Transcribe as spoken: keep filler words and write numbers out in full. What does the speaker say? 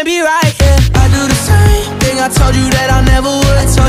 can't be right, yeah. I do the same thing I told you that I never would.